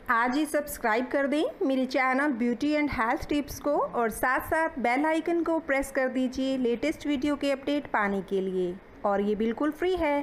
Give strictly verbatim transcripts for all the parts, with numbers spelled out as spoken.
आज ही सब्सक्राइब कर दें मेरे channel beauty and health tips को और साथ साथ बेल आइकन को प्रेस कर दीजिए लेटेस्ट वीडियो के अपडेट पाने के लिए, और ये बिल्कुल फ्री है।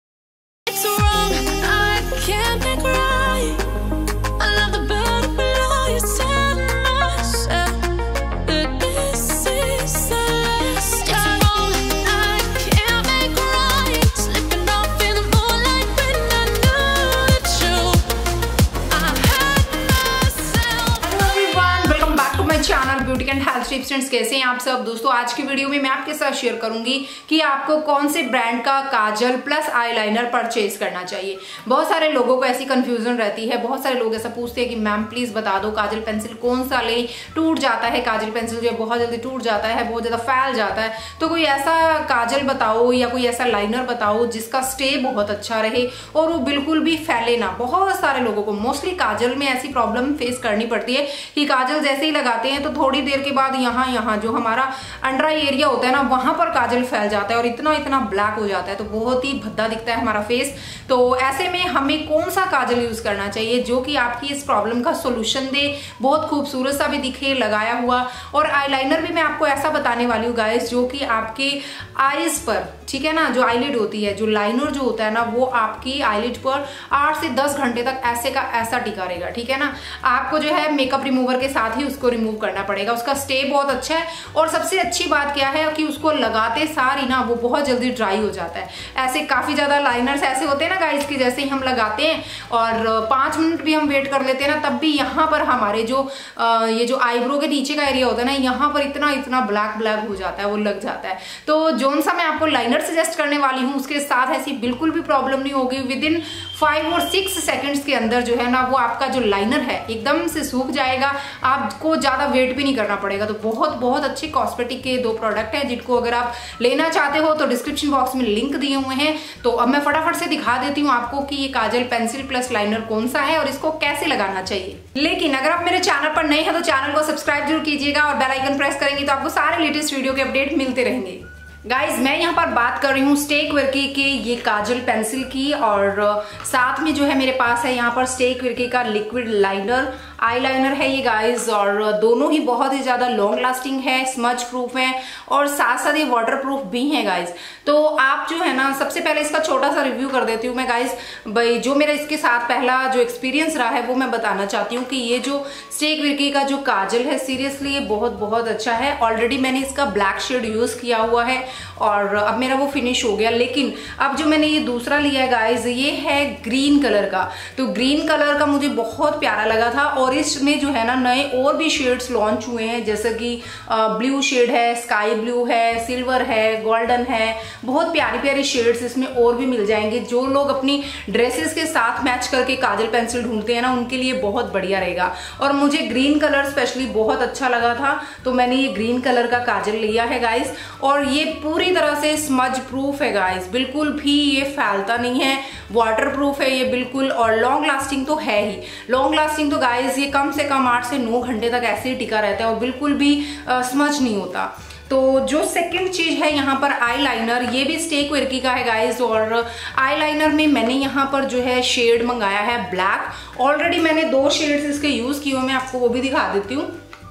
Channel beauty and health tips friends, कैसे हैं आप सब दोस्तों। आज की वीडियो में मैं आपके साथ शेयर करूंगी कि आपको कौन से ब्रांड का काजल प्लस आईलाइनर परचेज करना चाहिए। बहुत सारे लोगों को ऐसी कंफ्यूजन रहती है, बहुत सारे लोग ऐसा पूछते हैं कि मैम प्लीज बता दो काजल पेंसिल कौन सा ले, टूट जाता है काजल पेंसिल जो है बहुत जल्दी टूट जाता है, बहुत ज्यादा फैल जाता है। तो कोई ऐसा काजल बताओ या कोई ऐसा लाइनर बताओ जिसका स्टे बहुत अच्छा रहे और वो बिल्कुल भी फैले ना। बहुत सारे लोगों को मोस्टली काजल में ऐसी प्रॉब्लम फेस करनी पड़ती है कि काजल जैसे ही लगाते हैं तो थोड़ी देर के बाद यहाँ यहाँ जो हमारा अंडर आई एरिया होता है ना, वहां पर काजल फैल जाता है और इतना इतना ब्लैक हो जाता है, तो बहुत ही भद्दा दिखता है हमारा फेस। तो ऐसे में हमें कौन सा काजल यूज करना चाहिए जो कि आपकी इस प्रॉब्लम का सोल्यूशन दे, बहुत खूबसूरत सा भी दिखे लगाया हुआ। और आईलाइनर भी मैं आपको ऐसा बताने वाली हूँ गाइस जो कि आपके आईज पर, ठीक है ना, जो आईलिड होती है, जो लाइनर जो होता है ना, वो आपकी आईलिड पर आठ से दस घंटे तक ऐसे का ऐसा टिका रहेगा, ठीक है ना। आपको जो है मेकअप रिमूवर के साथ ही उसको रिमूव करना पड़ेगा। उसका स्टे बहुत अच्छा है और सबसे अच्छी बात क्या है कि उसको लगाते सार ही ना वो बहुत जल्दी ड्राई हो जाता है। ऐसे काफी ज्यादा लाइनर्स ऐसे होते हैं ना गाइस की जैसे ही हम लगाते हैं और पांच मिनट भी हम वेट कर लेते हैं ना, तब भी यहाँ पर हमारे जो आ, ये जो आईब्रो के नीचे का एरिया होता है ना, यहाँ पर इतना इतना ब्लैक ब्लैक हो जाता है, वो लग जाता है। तो जोन सा मैं आपको लाइनर सजेस्ट करने वाली हूँ उसके साथ ऐसी बिल्कुल भी प्रॉब्लम नहीं होगी। विद इन फाइव और सिक्स सेकेंड्स के अंदर जो है ना वो आपका जो लाइनर है एकदम से सूख जाएगा, आपको ज्यादा वेट भी नहीं करना पड़ेगा। तो बहुत बहुत अच्छे कॉस्मेटिक के दो प्रोडक्ट हैं जिनको अगर आप लेना चाहते हो तो डिस्क्रिप्शन बॉक्स में लिंक दिए हुए हैं। तो अब मैं फटाफट से दिखा देती हूँ आपको कि ये काजल पेंसिल प्लस लाइनर कौन सा है और इसको कैसे लगाना चाहिए। लेकिन अगर आप मेरे चैनल पर नए हैं तो चैनल को सब्सक्राइब जरूर कीजिएगा और बेल आइकन प्रेस करेंगे तो आपको सारे लेटेस्ट वीडियो के अपडेट मिलते रहेंगे। गाइज मैं यहाँ पर बात कर रही हूँ स्टेक विर्की के ये काजल पेंसिल की, और साथ में जो है मेरे पास है यहाँ पर स्टेक विर्की का लिक्विड लाइनर आईलाइनर है ये गाइज, और दोनों ही बहुत ही ज्यादा लॉन्ग लास्टिंग है, स्मज प्रूफ है और साथ साथ ये वाटर प्रूफ भी है गाइज। तो आप जो है ना, सबसे पहले इसका छोटा सा रिव्यू कर देती हूँ मैं गाइज। भाई जो मेरा इसके साथ पहला जो एक्सपीरियंस रहा है वो मैं बताना चाहती हूँ कि ये जो स्टेक विर्की का जो काजल है सीरियसली ये बहुत बहुत अच्छा है। ऑलरेडी मैंने इसका ब्लैक शेड यूज किया हुआ है और अब मेरा वो फिनिश हो गया। लेकिन अब जो मैंने ये दूसरा लिया है गाइज ये है ग्रीन कलर का। तो ग्रीन कलर का मुझे बहुत प्यारा लगा था और इसमें जो है ना नए और भी शेड्स लॉन्च हुए हैं, जैसे कि ब्लू शेड है, स्काई ब्लू है, सिल्वर है, गोल्डन है, बहुत प्यारी प्यारी शेड्स इसमें और भी मिल जाएंगे। जो लोग अपनी ड्रेसेस के साथ मैच करके काजल पेंसिल ढूंढते हैं ना उनके लिए बहुत बढ़िया रहेगा। और मुझे ग्रीन कलर स्पेशली बहुत अच्छा लगा था तो मैंने ये ग्रीन कलर का काजल लिया है गाइज। और ये पूरी तरह से स्मज प्रूफ है गाइज, बिल्कुल भी ये फैलता नहीं है, वाटर प्रूफ है ये बिल्कुल, और लॉन्ग लास्टिंग तो है ही। लॉन्ग लास्टिंग तो गाइज ये कम से कम आठ से नौ घंटे तक ऐसे ही टिका रहता है और बिल्कुल भी स्मज नहीं होता। तो जो सेकंड चीज है यहाँ पर आईलाइनर, ये भी स्टेक विर्की का है गाइज, और आईलाइनर में मैंने यहाँ पर जो है शेड मंगाया है ब्लैक। ऑलरेडी मैंने दो शेड्स इसके यूज किए हुए, मैं आपको वो भी दिखा देती हूँ।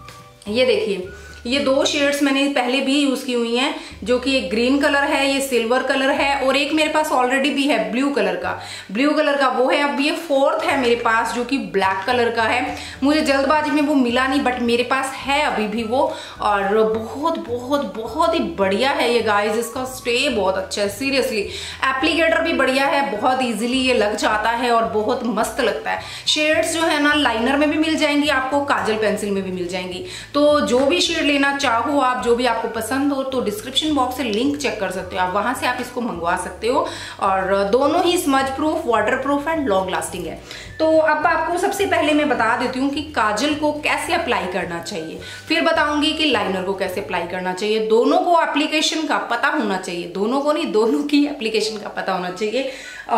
ये देखिए ये दो शेड्स मैंने पहले भी यूज की हुई हैं, जो कि एक ग्रीन कलर है, ये सिल्वर कलर है, और एक मेरे पास ऑलरेडी भी है ब्लू कलर का। ब्लू कलर का वो है, अब ये फोर्थ है मेरे पास जो कि ब्लैक कलर का है। मुझे जल्दबाजी में वो मिला नहीं बट मेरे पास है अभी भी वो, और बहुत बहुत बहुत ही बढ़िया है ये गाइज। इसका स्टे बहुत अच्छा है सीरियसली, एप्लीकेटर भी बढ़िया है, बहुत ईजिली ये लग जाता है और बहुत मस्त लगता है। शेड्स जो है ना लाइनर में भी मिल जाएंगी आपको, काजल पेंसिल में भी मिल जाएंगी। तो जो भी शेड लेना चाहो आप, जो भी आपको पसंद हो, तो डिस्क्रिप्शन बॉक्स से लिंक चेक कर सकते हो आप, वहां से आप इसको मंगवा सकते हो। और दोनों ही smudge proof, water proof and long lasting है। तो अब आपको सबसे पहले मैं बता देती हूँ कि काजल को कैसे अप्लाई करना चाहिए, फिर बताऊंगी कि लाइनर को कैसे अप्लाई करना चाहिए। दोनों को एप्लीकेशन का पता होना चाहिए, दोनों को नहीं, दोनों की एप्लीकेशन का पता होना चाहिए।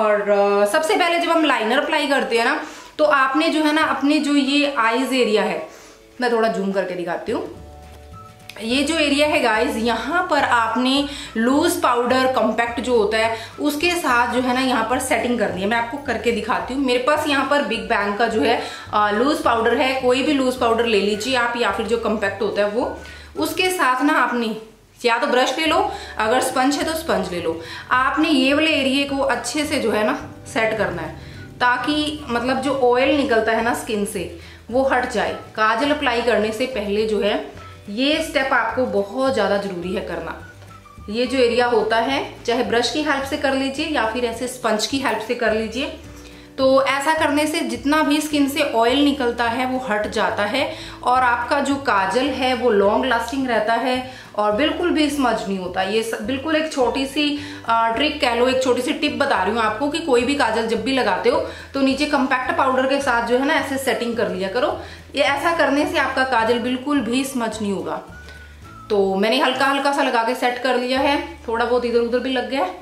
और सबसे पहले जब हम लाइनर अप्लाई करते हैं ना, तो आपने जो है ना अपने जो ये आईज एरिया है, मैं थोड़ा जूम करके दिखाती हूँ। ये जो एरिया है गाइस, यहाँ पर आपने लूज पाउडर कॉम्पैक्ट जो होता है उसके साथ जो है ना यहाँ पर सेटिंग करनी है। मैं आपको करके दिखाती हूँ। मेरे पास यहाँ पर बिग बैंग का जो है लूज पाउडर है, कोई भी लूज पाउडर ले लीजिए आप, या फिर जो कॉम्पैक्ट होता है वो। उसके साथ ना आपने या तो ब्रश ले लो, अगर स्पंज है तो स्पंज ले लो। आपने ये वाले एरिया को अच्छे से जो है ना सेट करना है, ताकि मतलब जो ऑयल निकलता है ना स्किन से वो हट जाए। काजल अप्लाई करने से पहले जो है ये स्टेप आपको बहुत ज़्यादा जरूरी है करना। ये जो एरिया होता है चाहे ब्रश की हेल्प से कर लीजिए या फिर ऐसे स्पंज की हेल्प से कर लीजिए, तो ऐसा करने से जितना भी स्किन से ऑयल निकलता है वो हट जाता है और आपका जो काजल है वो लॉन्ग लास्टिंग रहता है और बिल्कुल भी स्मज नहीं होता। ये बिल्कुल एक छोटी सी ट्रिक कह लो, एक छोटी सी टिप बता रही हूँ आपको कि कोई भी काजल जब भी लगाते हो तो नीचे कॉम्पैक्ट पाउडर के साथ जो है ना ऐसे सेटिंग कर लिया करो। ये ऐसा करने से आपका काजल बिल्कुल भी स्मज नहीं होगा। तो मैंने हल्का हल्का सा लगा के सेट कर लिया है, थोड़ा बहुत इधर उधर भी लग गया,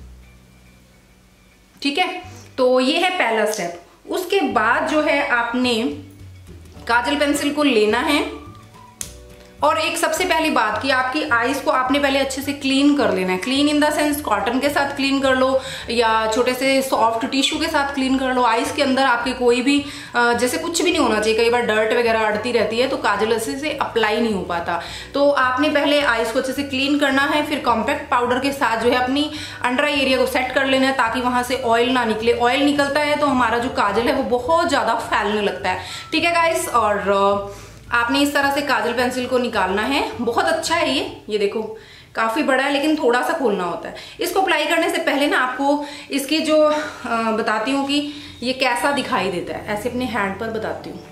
ठीक है। तो ये है पहला स्टेप। उसके बाद जो है आपने काजल पेंसिल को लेना है और एक सबसे पहली बात कि आपकी आईज को आपने पहले अच्छे से क्लीन कर लेना है। Clean in the sense cotton के साथ क्लीन कर लो या छोटे से सॉफ्ट टिश्यू के साथ क्लीन कर लो। आईज के अंदर आपके कोई भी जैसे कुछ भी नहीं होना चाहिए। कई बार डर्ट वगैरह अड़ती रहती है तो काजल अच्छे से अप्लाई नहीं हो पाता। तो आपने पहले आईज को अच्छे से क्लीन करना है, फिर कॉम्पैक्ट पाउडर के साथ जो है अपनी अंडर आई एरिया को सेट कर लेना है ताकि वहां से ऑयल ना निकले। ऑयल निकलता है तो हमारा जो काजल है वो बहुत ज्यादा फैलने लगता है, ठीक है गाइस। और आपने इस तरह से काजल पेंसिल को निकालना है। बहुत अच्छा है ये ये देखो काफी बड़ा है लेकिन थोड़ा सा खोलना होता है। इसको अप्लाई करने से पहले ना आपको इसकी जो आ, बताती हूँ कि ये कैसा दिखाई देता है, ऐसे अपने हैंड पर बताती हूँ।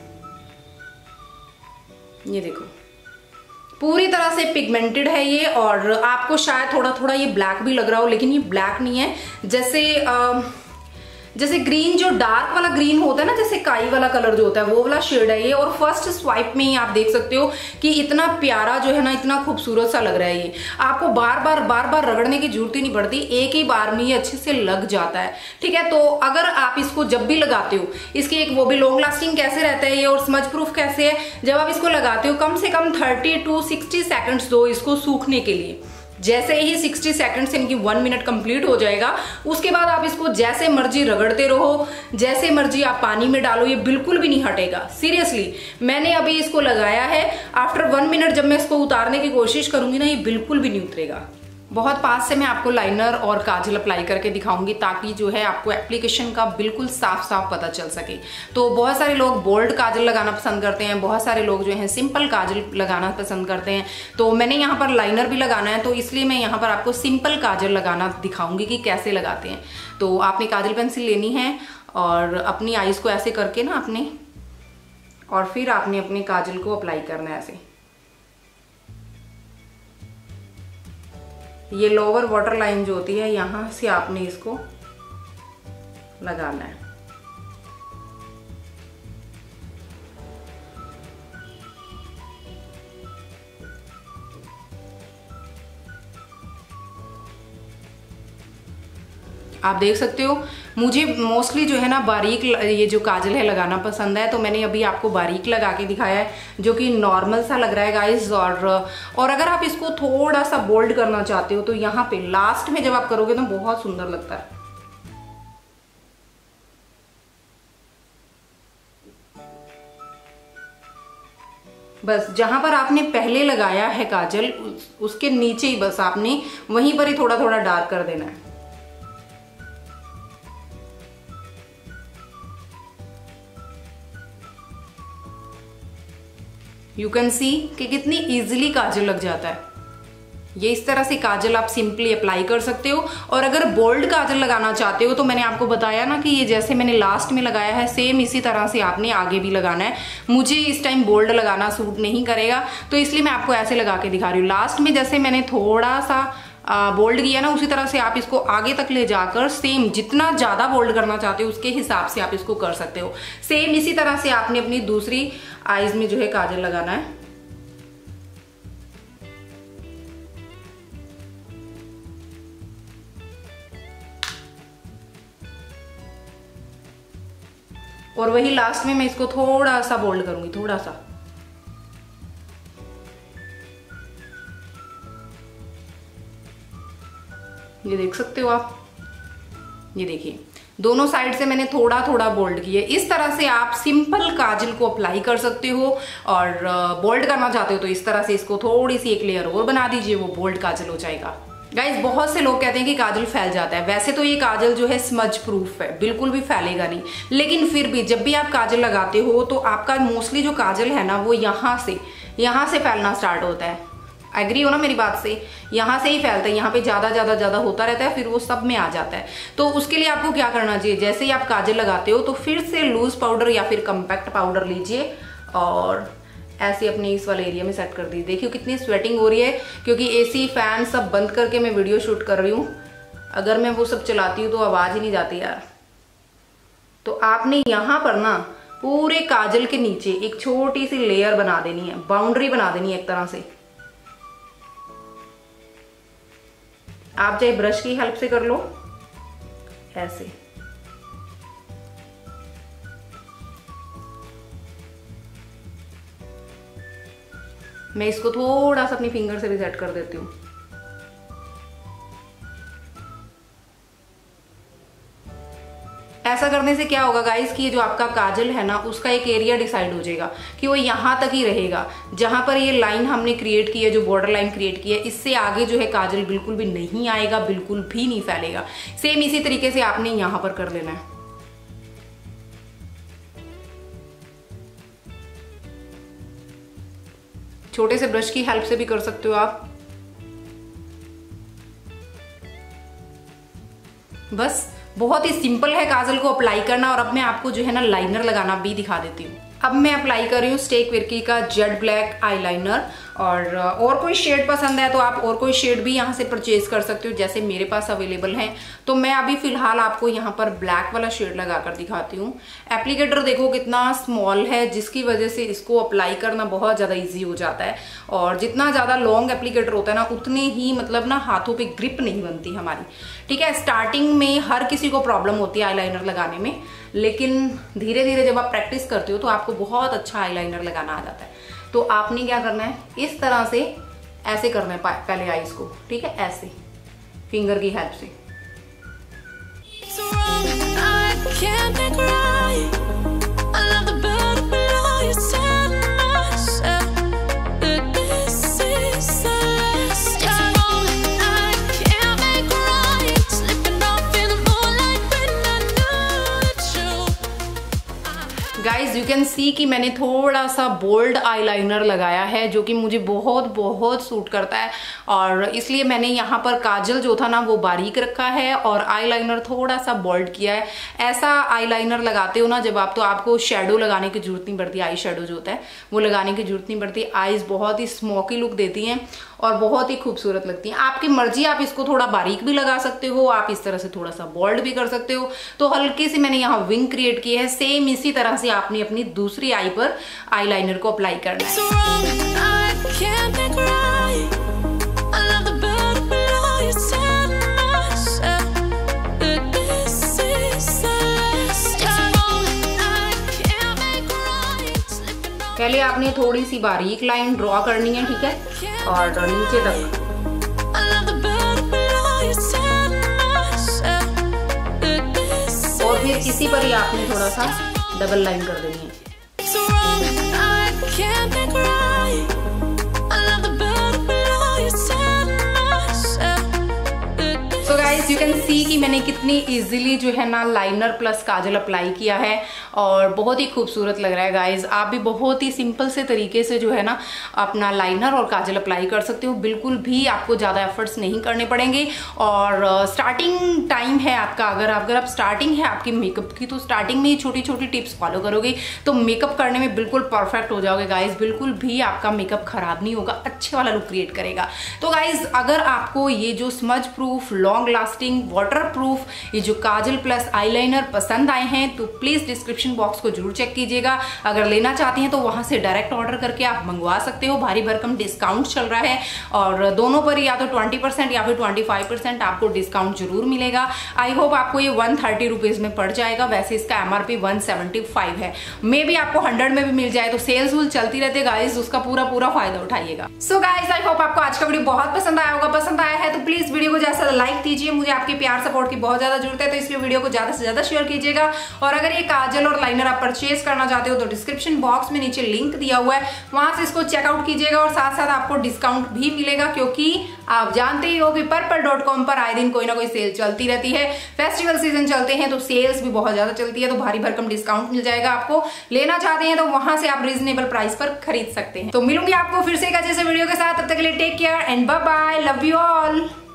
ये देखो पूरी तरह से पिगमेंटेड है ये और आपको शायद थोड़ा थोड़ा ये ब्लैक भी लग रहा हो, लेकिन ये ब्लैक नहीं है। जैसे आ, जैसे ग्रीन जो डार्क वाला ग्रीन होता है ना, जैसे काई वाला कलर जो होता है वो वाला शेड है ये। और फर्स्ट स्वाइप में ही आप देख सकते हो कि इतना प्यारा जो है ना, इतना खूबसूरत सा लग रहा है ये। आपको बार बार बार बार रगड़ने की जरूरत ही नहीं पड़ती, एक ही बार में ये अच्छे से लग जाता है, ठीक है। तो अगर आप इसको जब भी लगाते हो, इसकी एक वो भी लॉन्ग लास्टिंग कैसे रहता है ये और स्मज प्रूफ कैसे है, जब आप इसको लगाते हो कम से कम थर्टी टू सिक्सटी सेकेंड्स दो इसको सूखने के लिए। जैसे ही साठ सेकंड्स इनकी वन मिनट कंप्लीट हो जाएगा, उसके बाद आप इसको जैसे मर्जी रगड़ते रहो, जैसे मर्जी आप पानी में डालो, ये बिल्कुल भी नहीं हटेगा। सीरियसली मैंने अभी इसको लगाया है, आफ्टर वन मिनट जब मैं इसको उतारने की कोशिश करूंगी ना, ये बिल्कुल भी नहीं उतरेगा। बहुत पास से मैं आपको लाइनर और काजल अप्लाई करके दिखाऊंगी ताकि जो है आपको एप्लीकेशन का बिल्कुल साफ साफ पता चल सके। तो बहुत सारे लोग बोल्ड काजल लगाना पसंद करते हैं, बहुत सारे लोग जो है सिंपल काजल लगाना पसंद करते हैं। तो मैंने यहाँ पर लाइनर भी लगाना है, तो इसलिए मैं यहाँ पर आपको सिंपल काजल लगाना दिखाऊंगी कि कैसे लगाते हैं। तो आपने काजल पेंसिल लेनी है और अपनी आईज को ऐसे करके ना अपने, और फिर आपने अपने काजल को अप्लाई करना है ऐसे। ये लोअर वाटर लाइन जो होती है यहां से आपने इसको लगाना है। आप देख सकते हो मुझे मोस्टली जो है ना बारीक ये जो काजल है लगाना पसंद है, तो मैंने अभी आपको बारीक लगा के दिखाया है जो कि नॉर्मल सा लग रहा है गाइस। और और अगर आप इसको थोड़ा सा बोल्ड करना चाहते हो तो यहाँ पे लास्ट में जब आप करोगे तो बहुत सुंदर लगता है। बस जहां पर आपने पहले लगाया है काजल उस, उसके नीचे ही बस आपने वहीं पर ही थोड़ा थोड़ा डार्क कर देना है। यू कैन सी कि कितनी इजीली काजल लग जाता है। ये इस तरह से काजल आप सिंपली अप्लाई कर सकते हो। और अगर बोल्ड काजल लगाना चाहते हो तो मैंने आपको बताया ना कि ये जैसे मैंने लास्ट में लगाया है सेम इसी तरह से आपने आगे भी लगाना है। मुझे इस टाइम बोल्ड लगाना सूट नहीं करेगा तो इसलिए मैं आपको ऐसे लगा के दिखा रही हूँ। लास्ट में जैसे मैंने थोड़ा सा बोल्ड किया ना, उसी तरह से आप इसको आगे तक ले जाकर सेम जितना ज्यादा बोल्ड करना चाहते हो उसके हिसाब से आप इसको कर सकते हो। सेम इसी तरह से आपने अपनी दूसरी आईज में जो है काजल लगाना है। और वही लास्ट में मैं इसको थोड़ा सा बोल्ड करूंगी, थोड़ा सा। ये देख सकते हो आप, ये देखिए दोनों साइड से मैंने थोड़ा थोड़ा बोल्ड किया। इस तरह से आप सिंपल काजल को अप्लाई कर सकते हो, और बोल्ड करना चाहते हो तो इस तरह से इसको थोड़ी सी एक लेयर और बना दीजिए, वो बोल्ड काजल हो जाएगा। गाइज बहुत से लोग कहते हैं कि काजल फैल जाता है, वैसे तो ये काजल जो है स्मज प्रूफ है, बिल्कुल भी फैलेगा नहीं, लेकिन फिर भी जब भी आप काजल लगाते हो तो आपका मोस्टली जो काजल है ना वो यहाँ से यहाँ से फैलना स्टार्ट होता है। एग्री हो ना मेरी बात से, यहाँ से ही फैलता है, यहाँ पे ज्यादा ज्यादा ज्यादा होता रहता है, फिर वो सब में आ जाता है। तो उसके लिए आपको क्या करना चाहिए, जैसे ही आप काजल लगाते हो तो फिर से लूज पाउडर या फिर कम्पैक्ट पाउडर लीजिए और ऐसे अपने इस वाले एरिया में सेट कर दीजिए। देखिए कितनी स्वेटिंग हो रही है, क्योंकि एसी फैन सब बंद करके मैं वीडियो शूट कर रही हूँ। अगर मैं वो सब चलाती हूँ तो आवाज ही नहीं जाती यार। तो आपने यहाँ पर ना पूरे काजल के नीचे एक छोटी सी लेयर बना देनी है, बाउंड्री बना देनी है एक तरह से। आप चाहे ब्रश की हेल्प से कर लो ऐसे। मैं इसको थोड़ा सा अपनी फिंगर से भी सेट कर देती हूँ। ऐसा करने से क्या होगा गाइस कि ये जो आपका काजल है ना उसका एक एरिया डिसाइड हो जाएगा कि वो यहाँ तक ही रहेगा, जहां पर ये लाइन हमने क्रिएट की है, जो बॉर्डर लाइन क्रिएट की है, इससे आगे जो है काजल बिल्कुल भी नहीं आएगा, बिल्कुल भी नहीं फैलेगा। सेम इसी तरीके से आपने यहां पर कर लेना है। छोटे से ब्रश की हेल्प से भी कर सकते हो आप। बस बहुत ही सिंपल है काजल को अप्लाई करना। और अब मैं आपको जो है ना लाइनर लगाना भी दिखा देती हूँ। अब मैं अप्लाई कर रही हूँ स्टेक विर्की का जेड ब्लैक आईलाइनर। और और कोई शेड पसंद है तो आप और कोई शेड भी यहाँ से परचेज कर सकते हो, जैसे मेरे पास अवेलेबल है। तो मैं अभी फिलहाल आपको यहाँ पर ब्लैक वाला शेड लगा कर दिखाती हूँ। एप्लीकेटर देखो कितना स्मॉल है, जिसकी वजह से इसको अप्लाई करना बहुत ज़्यादा ईजी हो जाता है। और जितना ज़्यादा लॉन्ग एप्लीकेटर होता है ना उतने ही मतलब ना हाथों पर ग्रिप नहीं बनती हमारी। ठीक है, स्टार्टिंग में हर किसी को प्रॉब्लम होती है आईलाइनर लगाने में, लेकिन धीरे धीरे जब आप प्रैक्टिस करते हो तो आपको बहुत अच्छा आईलाइनर लगाना आ जाता है। तो आपने क्या करना है, इस तरह से ऐसे करना है पहले आईज को। ठीक है, ऐसे फिंगर की हेल्प से। गाइज यू कैन सी कि मैंने थोड़ा सा बोल्ड आईलाइनर लगाया है, जो कि मुझे बहुत बहुत सूट करता है। और इसलिए मैंने यहाँ पर काजल जो था ना वो बारीक रखा है और आईलाइनर थोड़ा सा बोल्ड किया है। ऐसा आईलाइनर लगाते हो ना जब आप, तो आपको शेडो लगाने की जरूरत नहीं पड़ती। आई शेडो जो होता है वो लगाने की जरूरत नहीं पड़ती। आईज बहुत ही स्मोकी लुक देती हैं और बहुत ही खूबसूरत लगती हैं। आपकी मर्जी, आप इसको थोड़ा बारीक भी लगा सकते हो, आप इस तरह से थोड़ा सा बोल्ड भी कर सकते हो। तो हल्की सी मैंने यहाँ विंग क्रिएट की है। सेम इसी तरह से आपने अपनी दूसरी आई पर आईलाइनर को अप्लाई करना है। पहले आपने थोड़ी सी बारीक लाइन ड्रॉ करनी है, ठीक है, और नीचे तक। और फिर इसी पर ही आपने थोड़ा सा डबल लाइन कर देनी है। So guys you can see कि मैंने कितनी इजीली जो है ना लाइनर प्लस काजल अप्लाई किया है और बहुत ही खूबसूरत लग रहा है। गाइस आप भी बहुत ही सिंपल से तरीके से जो है ना अपना लाइनर और काजल अप्लाई कर सकते हो। बिल्कुल भी आपको ज़्यादा एफर्ट्स नहीं करने पड़ेंगे। और स्टार्टिंग टाइम है आपका, अगर अगर आप स्टार्टिंग है आपकी मेकअप की, तो स्टार्टिंग में ही छोटी छोटी टिप्स फॉलो करोगे तो मेकअप करने में बिल्कुल परफेक्ट हो जाओगे। गाइज बिल्कुल भी आपका मेकअप खराब नहीं होगा, अच्छे वाला लुक क्रिएट करेगा। तो गाइज अगर आपको ये जो smudge proof, long lasting, water proof ये जो काजल प्लस आईलाइनर पसंद आए हैं तो प्लीज डिस्क्रिप्शन डिस्क्रिप्शन बॉक्स को जरूर चेक कीजिएगा। अगर लेना चाहती हैं तो वहां से डायरेक्ट ऑर्डर करके आप मंगवा सकते हो। भारी भरकम डिस्काउंट चल रहा है और दोनों पर या तो ट्वेंटी परसेंट या फिर ट्वेंटी फाइव परसेंट आपको डिस्काउंट जरूर मिलेगा। आई होप आपको ये वन थर्टी रुपीज में पड़ जाएगा। वैसे इसका एमआरपी वन सेवेंटी फाइव है, मे बी आपको हंड्रेड में भी मिल जाए। तो सेल्स वूल चलती रहती है गाइस, उसका पूरा पूरा फायदा उठाइएगा। सो गाइस, आई होप आपको आज का वीडियो बहुत पसंद आया होगा। पसंद आया है तो प्लीज वीडियो को ज्यादा से लाइक कीजिए, मुझे आपके प्यार सपोर्ट की बहुत ज्यादा जरूरत है, तो इसलिए वीडियो को ज्यादा से ज्यादा शेयर कीजिएगा। और अगर ये काजल और लाइनर आप परचेज करना चाहते हो तो डिस्क्रिप्शन बॉक्स में नीचे लिंक दिया हुआ है, वहां से इसको चेकआउट कीजिएगा और साथ साथ आपको डिस्काउंट भी मिलेगा, क्योंकि आप जानते ही हो कि पर्पल डॉट कॉम पर आए दिन कोई ना कोई सेल चलती रहती है। फेस्टिवल सीजन चलते हैं तो सेल्स भी बहुत ज्यादा चलती है, तो भारी भरकम डिस्काउंट मिल जाएगा आपको। लेना चाहते हैं तो वहां से आप रीजनेबल प्राइस पर खरीद सकते हैं। तो मिलूंगी आपको फिर से एक अच्छे से वीडियो के साथ, तब तक के लिए take care and bye bye, love you all.